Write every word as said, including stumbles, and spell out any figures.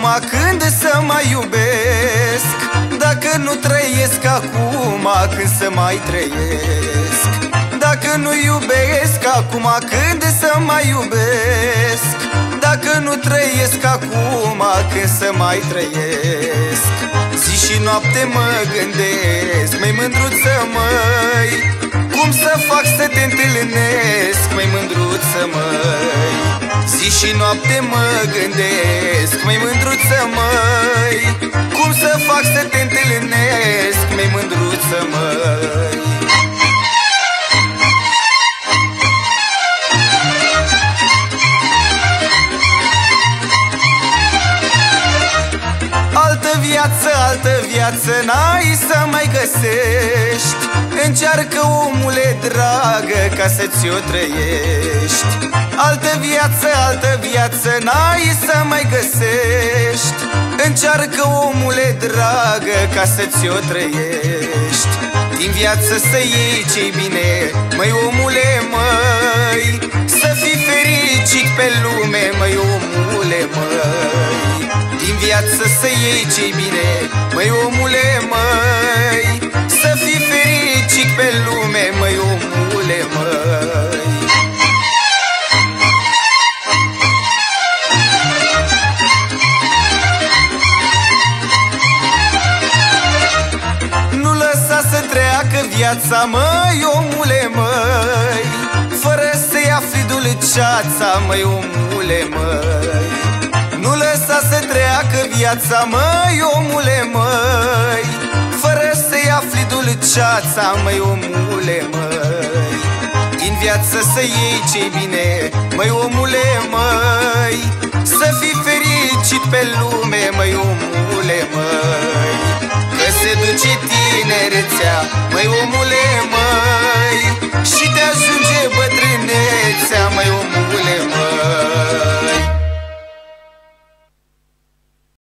când să mai iubesc? Dacă nu trăiesc acum, când să mai trăiesc? Dacă nu iubesc acum, când să mai iubesc? Dacă nu trăiesc acum, când să mai trăiesc? Zi și noapte mă gândesc, măi mândruță măi, cum să fac să te întâlnesc, măi mândruță măi? Zi și noapte mă gândesc, măi mândruță măi, cum să fac să te întâlnesc, măi mândruță măi? Altă viață, altă viață n-ai să mai găsești. Încearcă, omule dragă, ca să ți-o trăiești. Altă viață, altă viață n-ai să mai găsești. Încearcă, omule dragă, ca să ți-o trăiești. Din viață să iei ce-i bine, măi omule măi, să fii fericit pe lume, măi omule măi. Din viață să iei ce-i bine, măi omule măi, să fii fericit pe lume, măi omule măi. Nu lăsa să treacă viața, măi omule măi, fără să-i afli dulceața, măi omule măi. Nu lăsa să treacă viața, măi omule măi, fără să-i afli dulceața, măi omule măi. Din viață să iei ce-i bine, măi omule măi, să fii fericit pe lume, măi omule măi. Că se duce tinerețea, măi omule